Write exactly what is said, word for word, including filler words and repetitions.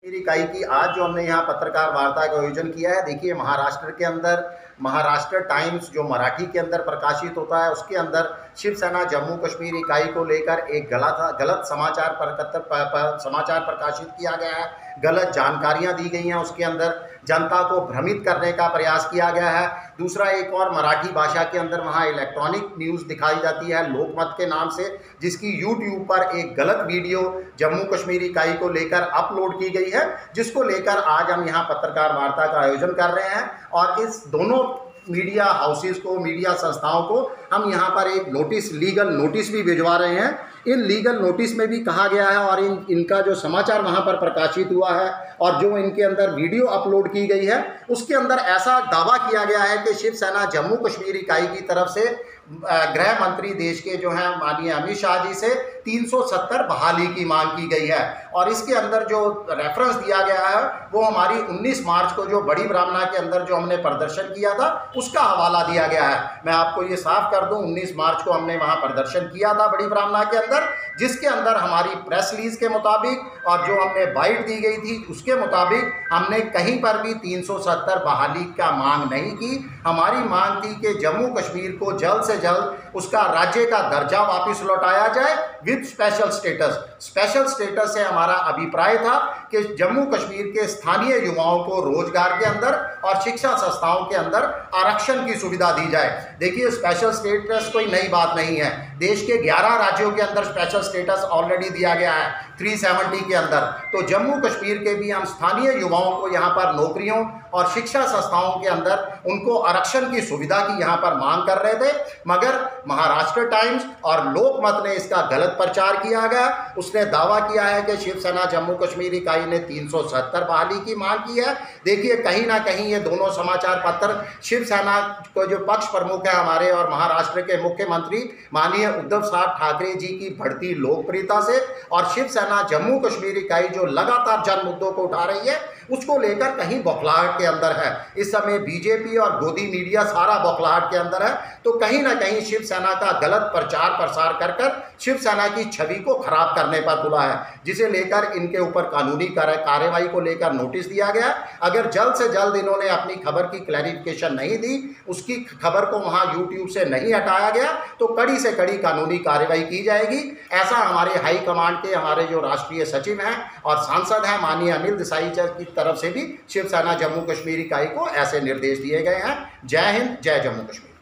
मेरी इकाई की आज जो हमने यहाँ पत्रकार वार्ता का आयोजन किया है, देखिए महाराष्ट्र के अंदर महाराष्ट्र टाइम्स जो मराठी के अंदर प्रकाशित होता है, उसके अंदर शिवसेना जम्मू कश्मीर इकाई को लेकर एक गलत गलत समाचार पर समाचार प्रकाशित किया गया है, गलत जानकारियां दी गई हैं, उसके अंदर जनता को भ्रमित करने का प्रयास किया गया है। दूसरा, एक और मराठी भाषा के अंदर वहाँ इलेक्ट्रॉनिक न्यूज़ दिखाई जाती है लोकमत के नाम से, जिसकी यूट्यूब पर एक गलत वीडियो जम्मू कश्मीर इकाई को लेकर अपलोड की गई है, जिसको लेकर आज हम यहाँ पत्रकार वार्ता का आयोजन कर रहे हैं। और इस दोनों मीडिया हाउसेस को, मीडिया संस्थाओं को हम यहाँ पर एक नोटिस, लीगल नोटिस भी भिजवा रहे हैं। इन लीगल नोटिस में भी कहा गया है और इन इनका जो समाचार वहाँ पर प्रकाशित हुआ है और जो इनके अंदर वीडियो अपलोड की गई है, उसके अंदर ऐसा दावा किया गया है कि शिवसेना जम्मू कश्मीर इकाई की तरफ से गृह मंत्री देश के जो हैं माननीय अमित शाह जी से तीन सौ सत्तर बहाली की मांग की गई है। और इसके अंदर जो रेफरेंस दिया गया है वो हमारी उन्नीस मार्च को जो बड़ी ब्राह्मणा के अंदर जो हमने प्रदर्शन किया था उसका हवाला दिया गया है। मैं आपको ये साफ कर दूं, उन्नीस मार्च को हमने वहाँ प्रदर्शन किया था बड़ी ब्राह्मणा के अंदर, जिसके अंदर हमारी प्रेस रिलीज के मुताबिक और जो हमने बाइट दी गई थी उसके मुताबिक हमने कहीं पर भी तीन सौ सत्तर बहाली का मांग नहीं की। हमारी मांग थी कि जम्मू कश्मीर को जल्द से जल्द उसका राज्य का दर्जा वापस लौटाया जाए with special status. Special status से हमारा अभिप्राय था कि जम्मू कश्मीर के स्थानीय युवाओं को रोजगार के अंदर और शिक्षा संस्थाओं के अंदर आरक्षण की सुविधा दी जाए। देखिए, स्पेशल स्टेटस कोई नई बात नहीं है, देश के ग्यारह राज्यों के अंदर स्पेशल स्टेटस ऑलरेडी दिया गया है तीन सौ सत्तर के अंदर। तो जम्मू कश्मीर के भी हम स्थानीय युवाओं को यहाँ पर नौकरियों और शिक्षा संस्थाओं के अंदर उनको आरक्षण की सुविधा की यहाँ पर मांग कर रहे थे, मगर महाराष्ट्र टाइम्स और लोकमत ने इसका गलत प्रचार किया गया। उसने दावा किया है कि शिवसेना जम्मू कश्मीर इकाई ने तीन सौ सत्तर बहाली की मांग की है। देखिए, कहीं ना कहीं ये दोनों समाचार पत्र शिवसेना को जो पक्ष प्रमुख है हमारे और महाराष्ट्र के मुख्यमंत्री माननीय उद्धव साहब ठाकरे जी की बढ़ती लोकप्रियता से और शिवसेना जम्मू कश्मीर इकाई जो लगातार जन मुद्दों को उठा रही है उसको लेकर कहीं बौखलाहट के अंदर है। इस समय बीजेपी और गोदी मीडिया सारा बौखलाहट के अंदर है, तो कहीं ना कहीं शिवसेना का गलत प्रचार प्रसार कर कर शिवसेना की छवि को खराब करने पर तुला है, जिसे लेकर इनके ऊपर कानूनी कार्रवाई को लेकर नोटिस दिया गया। अगर जल्द से जल्द इन्होंने अपनी खबर की क्लैरिफिकेशन नहीं दी, उसकी खबर को वहां यूट्यूब से नहीं हटाया गया, तो कड़ी से कड़ी कानूनी कार्रवाई की जाएगी। ऐसा हमारे हाई कमांड के हमारे जो राष्ट्रीय सचिव हैं और सांसद हैं माननीय अनिल देसाई की तरफ से भी शिवसेना जम्मू कश्मीर इकाई को ऐसे निर्देश दिए गए हैं। जय हिंद, जय जम्मू कश्मीर।